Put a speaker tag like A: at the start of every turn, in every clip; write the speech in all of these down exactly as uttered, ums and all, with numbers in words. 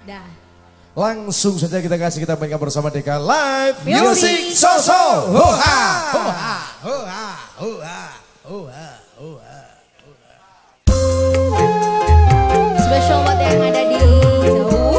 A: Dah.
B: Langsung saja kita kasih kita mainkan bersama Deka Live Music Soso. Hoha, hoha, hoha, hoha, hoha, hoha.
A: Spesial buat yang ada di jauh.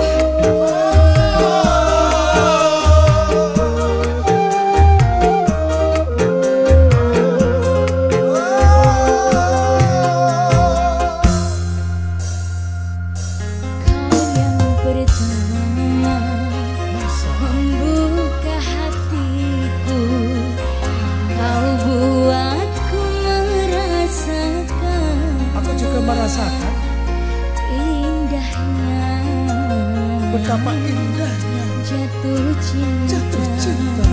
B: Merasakan
A: indahnya,
B: betapa indahnya
A: jatuh cinta,
B: jatuh cinta.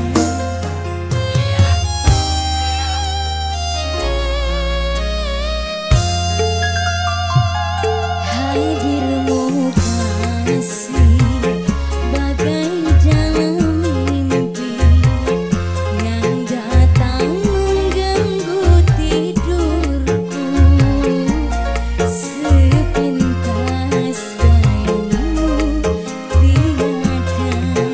A: Hadirmu kasih bagai dalam mimpi yang datang mengganggu tidurku. Sepintas bayangmu tiada.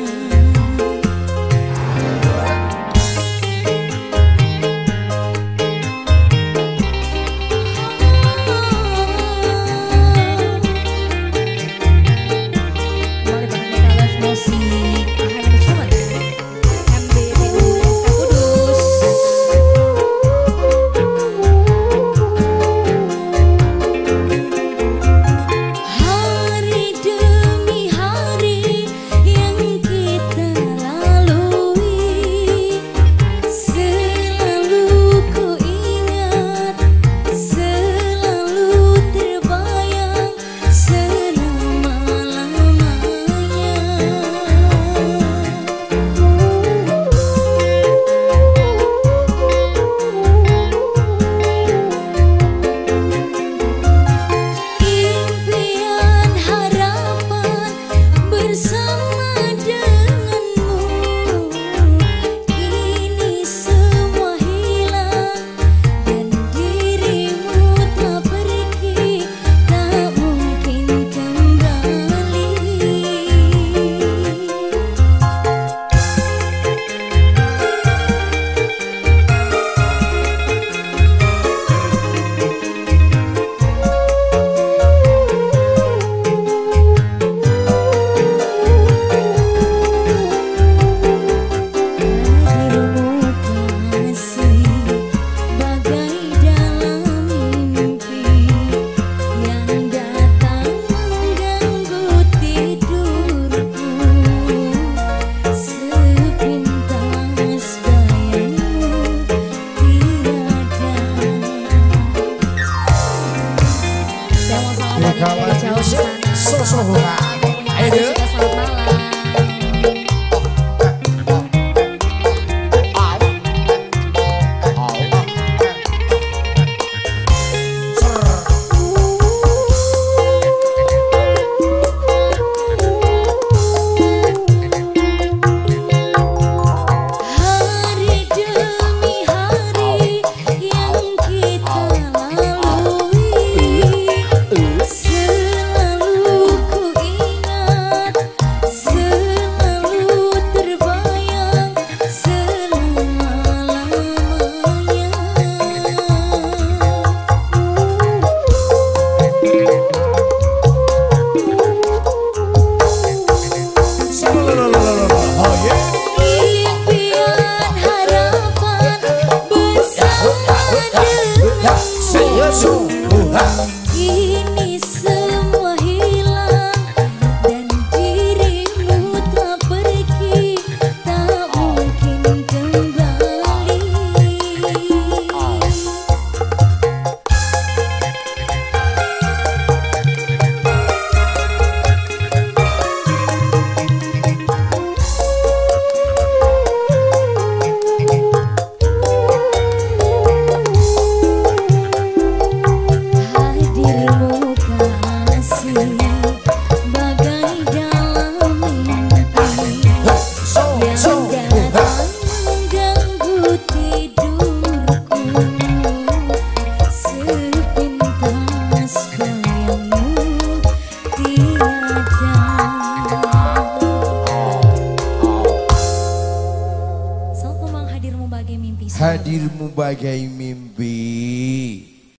B: Soso hoha. Ayo.
A: Selamat malam. Selalu ku ingat bagai mimpi.
B: Hadirmu bagai mimpi.